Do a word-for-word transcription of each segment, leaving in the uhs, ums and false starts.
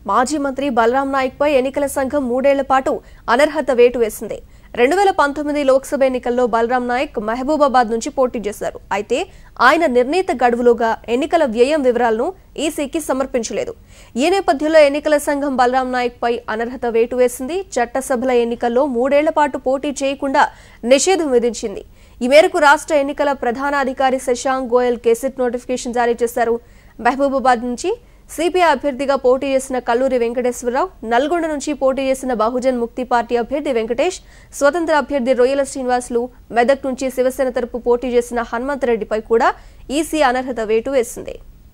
మాజీ మంత్రి బలరాం నాయక్ పై ఎన్నికల సంఘం మూడేళ్ల పాటు అనర్హత వేటు వేసింది. రెండు వేల పంతొమ్మిది లోక్సభ ఎన్నికల్లో బలరాం నాయక్ మహబూబాబాద్ నుంచి పోటీ చేశారు. అయితే ఆయన నిర్ణీత గడువులోగా ఎన్నికల వ్యయం వివరాలను ఈసీకి సమర్పించలేదు. ఈ నేపథ్యంలో ఎన్నికల సంఘం బలరాం నాయక్ పై అనర్హత వేటు వేసింది. చట్టసభల ఎన్నికల్లో మూడేళ్ల పాటు పోటీ చేయకుండా నిషేధం విధించింది. ఈ మేరకు రాష్ట్ర ఎన్నికల ప్రధాన అధికారి శశాంక్ గోయల్ గెజెట్ నోటిఫికేషన్ జారీ చేశారు. మహబూబాబాద్ నుంచి సిపిఐ అభ్యర్థిగా పోటీ చేసిన కల్లూరి వెంకటేశ్వరరావు, నల్గొండ నుంచి పోటీ చేసిన బహుజన్ ముక్తి పార్టీ అభ్యర్థి వెంకటేష్, స్వతంత్ర అభ్యర్థి రొయ్యల శ్రీనివాసులు, మెదక్ నుంచి శివసేన తరపు పోటీ చేసిన హనుమంతరెడ్డిపై కూడా ఈసీ అనర్హత వేటు వేసింది.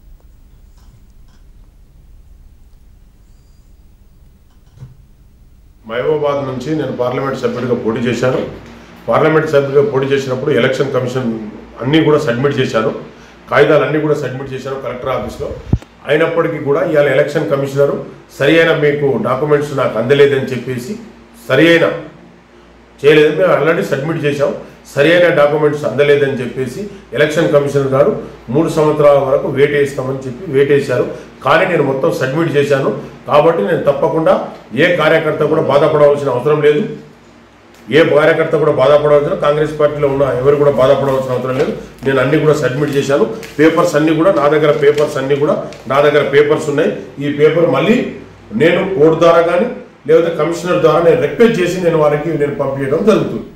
మహబూబాబాద్ నుంచి నేను పార్లమెంట్ సభ్యుడిగా పోటీ చేశాను. పార్లమెంట్ సభ్యుడిగా పోటీ చేసినప్పుడు ఎలక్షన్ కమిషన్ అన్నీ కూడా సబ్మిట్ చేశాను. కాగితాలన్నీ కూడా సబ్మిట్ చేశాను కలెక్టర్ ఆఫీస్లో. అయినప్పటికీ కూడా ఇవాళ ఎలక్షన్ కమిషనరు సరి అయిన మీకు డాక్యుమెంట్స్ నాకు అందలేదని చెప్పేసి సరి అయిన చేయలేదని మేము ఆల్రెడీ సబ్మిట్ చేశాం. సరి అయిన డాక్యుమెంట్స్ అందలేదని చెప్పేసి ఎలక్షన్ కమిషనర్ గారు మూడు సంవత్సరాల వరకు వెయిట్ వేస్తామని చెప్పి వెయిట్ వేశారు. కానీ నేను మొత్తం సబ్మిట్ చేశాను. కాబట్టి నేను తప్పకుండా ఏ కార్యకర్త కూడా బాధపడవలసిన అవసరం లేదు. ఏ కార్యకర్త కూడా బాధపడవలసిన, కాంగ్రెస్ పార్టీలో ఉన్న ఎవరు కూడా బాధపడవలసిన అవసరం లేదు. నేను అన్ని కూడా సబ్మిట్ చేశాను. పేపర్స్ అన్నీ కూడా నా దగ్గర పేపర్స్ అన్నీ కూడా నా దగ్గర పేపర్స్ ఉన్నాయి. ఈ పేపర్ మళ్ళీ నేను కోర్టు ద్వారా కానీ లేకపోతే కమిషనర్ ద్వారా నేను రిక్వెస్ట్ చేసి నేను వారికి నేను పంపించడం జరుగుతుంది.